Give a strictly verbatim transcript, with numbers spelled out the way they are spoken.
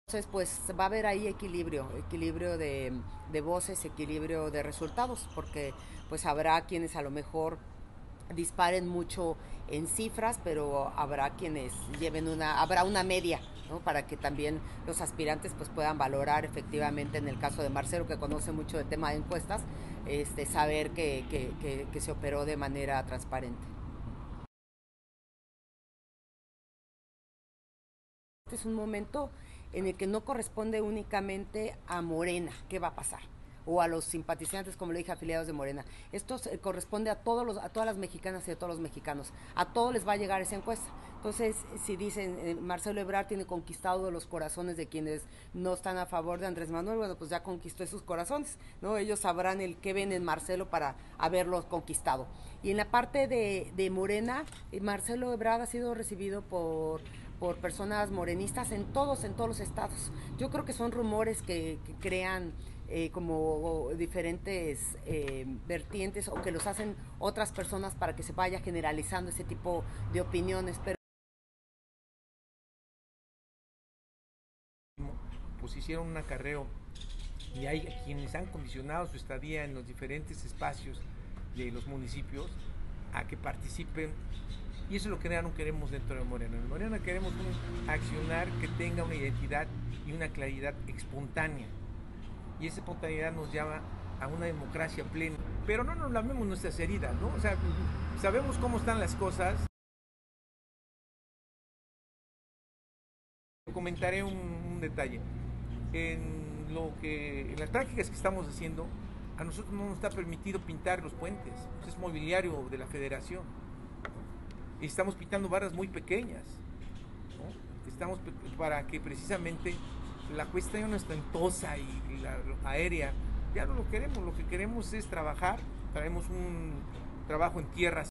Entonces, pues va a haber ahí equilibrio, equilibrio de, de voces, equilibrio de resultados, porque pues habrá quienes a lo mejor disparen mucho en cifras, pero habrá quienes lleven una, habrá una media, ¿no? Para que también los aspirantes pues puedan valorar efectivamente en el caso de Marcelo, que conoce mucho del tema de encuestas, este, saber que, que, que, que se operó de manera transparente. Este es un momento en el que no corresponde únicamente a Morena qué va a pasar o a los simpatizantes, como le dije, afiliados de Morena. Esto se- corresponde a todos los, a todas las mexicanas y a todos los mexicanos. A todos les va a llegar esa encuesta. Entonces, si dicen eh, Marcelo Ebrard tiene conquistado los corazones de quienes no están a favor de Andrés Manuel, bueno, pues ya conquistó esos corazones, ¿no? Ellos sabrán el que ven en Marcelo para haberlos conquistado. Y en la parte de, de Morena, eh, Marcelo Ebrard ha sido recibido por por personas morenistas en todos, en todos los estados. Yo creo que son rumores que, que crean eh, como diferentes eh, vertientes o que los hacen otras personas para que se vaya generalizando ese tipo de opiniones. Pero Pues hicieron un acarreo y hay quienes han condicionado su estadía en los diferentes espacios de los municipios a que participen, y eso es lo que ya no queremos dentro de Morena. En Morena queremos un accionar que tenga una identidad y una claridad espontánea, y esa espontaneidad nos llama a una democracia plena, pero no nos lamemos nuestras heridas, ¿no? O sea, sabemos cómo están las cosas. Comentaré un, un detalle. En lo que en las prácticas que estamos haciendo, a nosotros no nos está permitido pintar los puentes. Es mobiliario de la federación. Y estamos pintando barras muy pequeñas, ¿no? Estamos para que precisamente la cuestión ostentosa y la aérea ya no lo queremos. Lo que queremos es trabajar. Traemos un trabajo en tierras